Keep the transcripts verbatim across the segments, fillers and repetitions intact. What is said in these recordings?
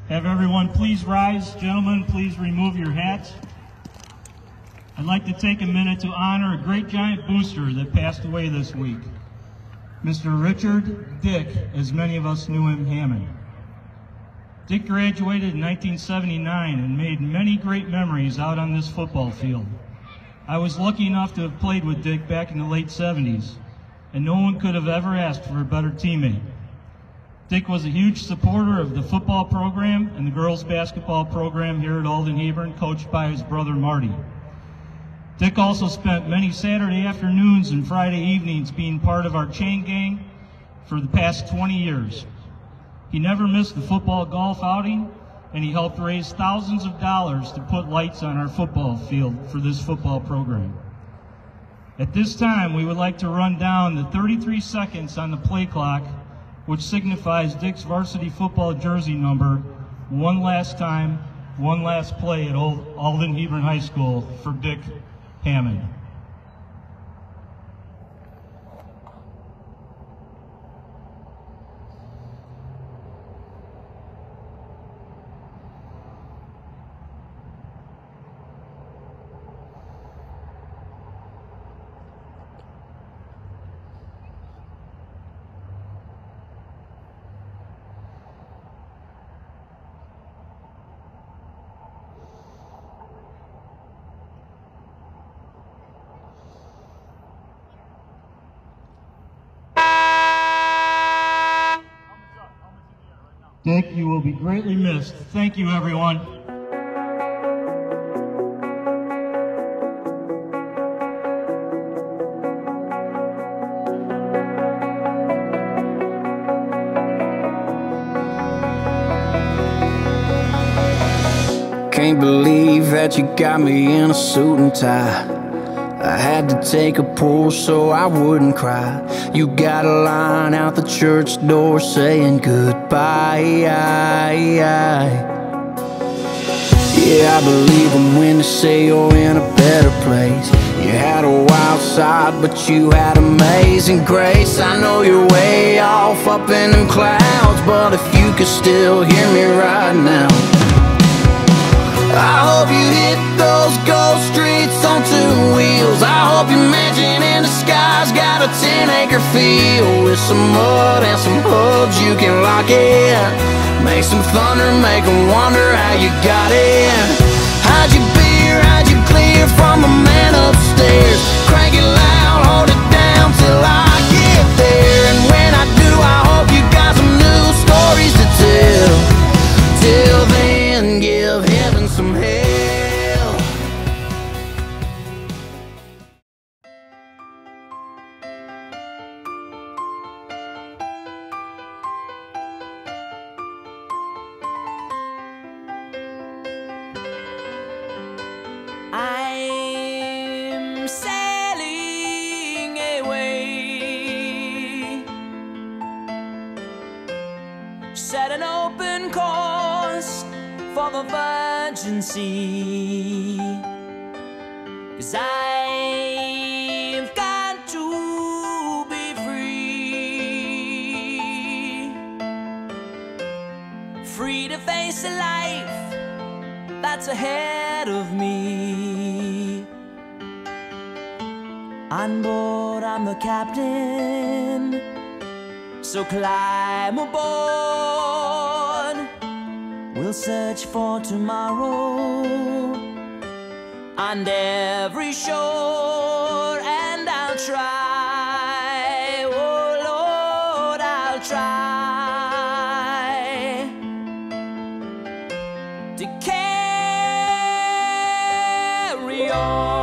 Have everyone please rise. Gentlemen, please remove your hats. I'd like to take a minute to honor a great giant booster that passed away this week, Mister Richard Dick, as many of us knew him, Hammond. Dick graduated in nineteen seventy-nine and made many great memories out on this football field. I was lucky enough to have played with Dick back in the late seventies, and no one could have ever asked for a better teammate. Dick was a huge supporter of the football program and the girls basketball program here at Alden Hebron, coached by his brother Marty. Dick also spent many Saturday afternoons and Friday evenings being part of our chain gang for the past twenty years. He never missed the football golf outing, and he helped raise thousands of dollars to put lights on our football field for this football program. At this time, we would like to run down the thirty-three seconds on the play clock, which signifies Dick's varsity football jersey number, one last time, one last play at Alden Hebron High School for Dick Hammond. Dick, you will be greatly missed. Thank you, everyone. Can't believe that you got me in a suit and tie. I had to take a pull so I wouldn't cry. You got a line out the church door saying goodbye. Yeah, I believe them when they say you're in a better place. You had a wild side, but you had amazing grace. I know you're way off up in them clouds, but if you could still hear me right now, I hope you hit those ghost streets on two wheels. I hope your mansion in the sky's got a ten acre field with some mud and some hubs you can lock in. Make some thunder, make them wonder how you got in. Hide your beer, hide your clear from the man upstairs. Crank it loud, hold it down till I get there. And when I do, I hope you got some new stories to tell. Till then, give heaven some hell. I'm sailing away, set an open course for the virgin sea, 'cause I've got to be free, free to face a life that's ahead of me. On board, I'm the captain, so climb aboard. We'll search for tomorrow on every shore, and I'll try, oh Lord, I'll try to carry on.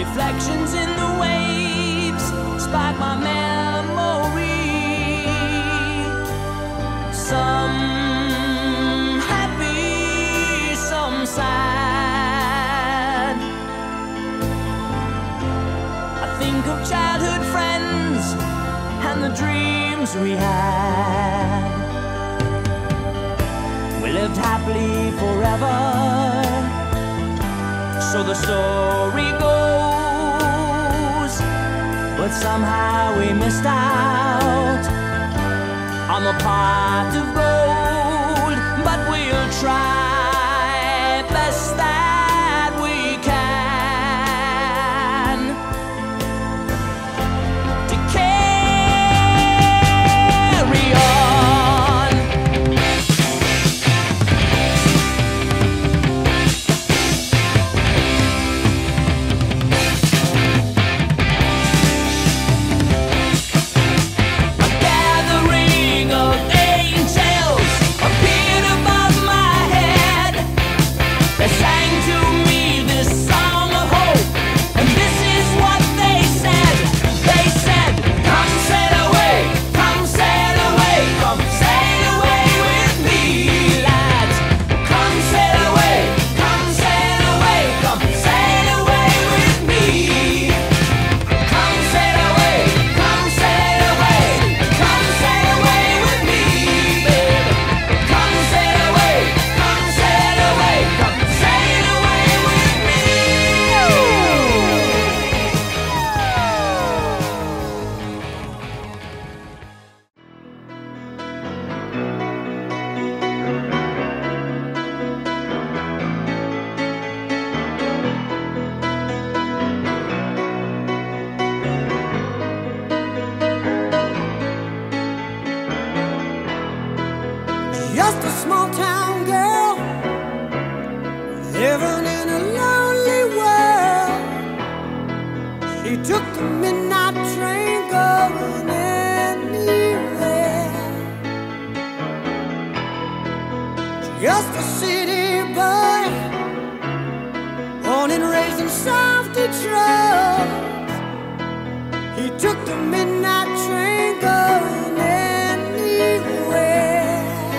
Reflections in the waves spark my memory. times we had. We lived happily forever, so the story goes. But somehow we missed out on the pot of gold. But we'll try best that we can to carry on. A gathering of angels appeared above my head. They sang to me this song of hope, and this is what they said. They said, come sail away, come sail away, come sail away with me, lads. Come sail away, come sail away, come sail away with me. Come sail away, come sail away, come sail away with me, babe. Come sail away, come sail away, come sail away with me. Just a small town girl living in a lonely world. She took the midnight train going anywhere. Just a city boy, born and raised in South Detroit. He took the midnight train going anywhere.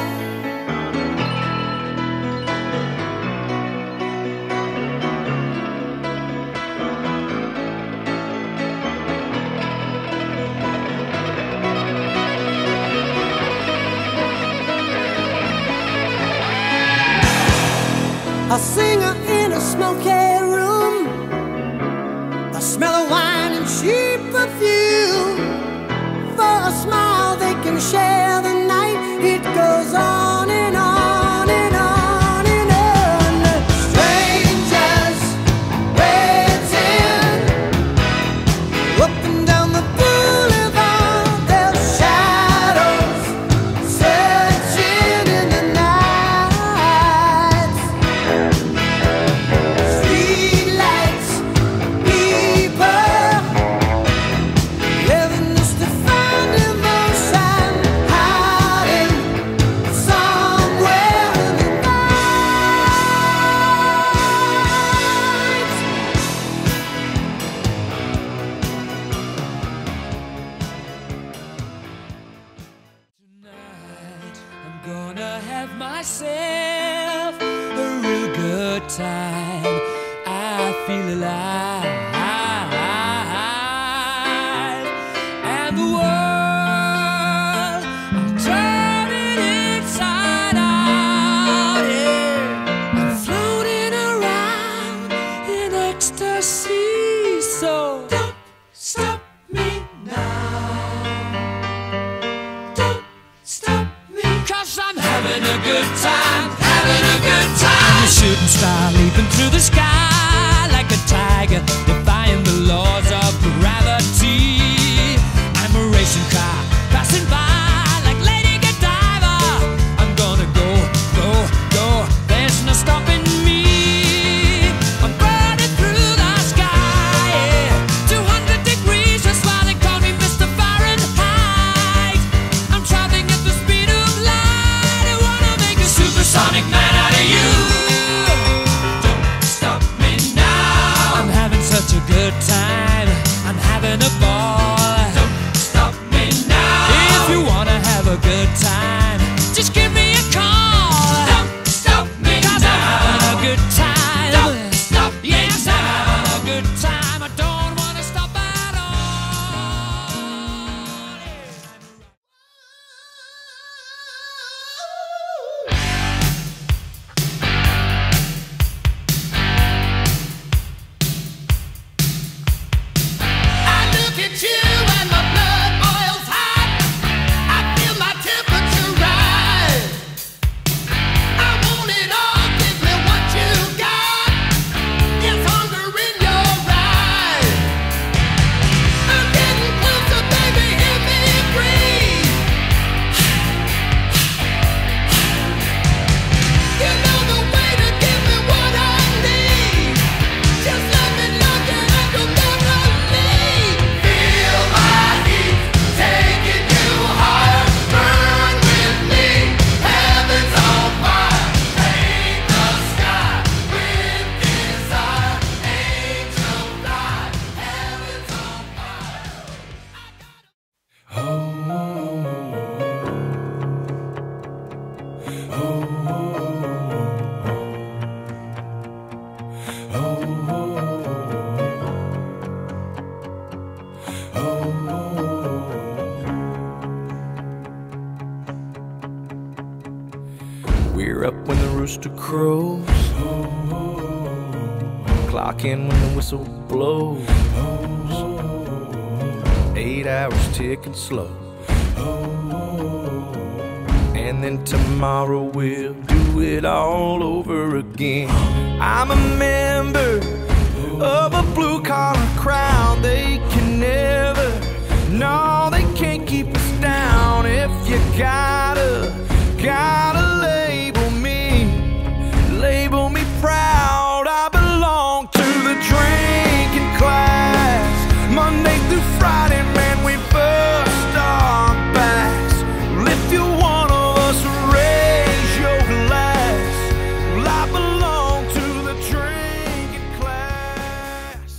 A singer in a smoky room, the smell of wine and cheap perfume. For a smile they can share the night. It goes on and on and on and on. Strangers waiting up and down the boulevard. Their shadows searching in the night. Streetlights, people living just to find emotion, hiding somewhere in the night. Tonight I'm gonna have myself a real good time. I feel alive, and the world, I'm turning inside out. Yeah. I'm floating around in ecstasy. So don't stop me now. Don't stop me, 'cause I'm having a good time, having a good time. I'm a shooting star leaping through the sky like a tiger, defying the laws of gravity. I'm a racing car passing by like Lady Godiva. I'm gonna go, go, go. There's no stopping me. I'm burning through the sky, yeah. two hundred degrees, that's why they call me Mister Fahrenheit. I'm traveling at the speed of light. I wanna make a supersonic man out of you. Don't stop me now. I'm having such We're up when the rooster crows, clock in when the whistle blows. Eight hours ticking slow, and then tomorrow we'll do it all over again. I'm a member of a blue-collar crowd. They can never, no, they can't keep us down. If you gotta, gotta label me, label me proud. I belong to the drinking class. Monday through Friday, man, we bust our backs. Well, if you're one of us, raise your glass. Well, I belong to the drinking class.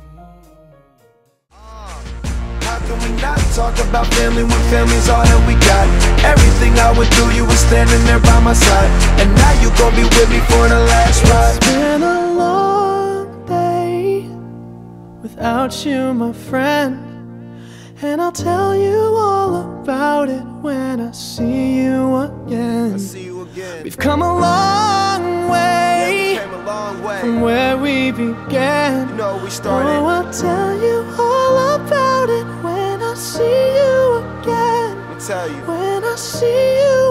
How can we not talk about family when family's all that we got? Everything I went through, you were standing there by my side, and now you gon' be with me for the last ride. It's been a long day without you, my friend, and I'll tell you all about it when I see you again. I see you again. We've come a long way, Yeah, we came a long way from where we began. You know, we started. Oh, I'll tell you all about it when I see you again. Let me tell you. When I see you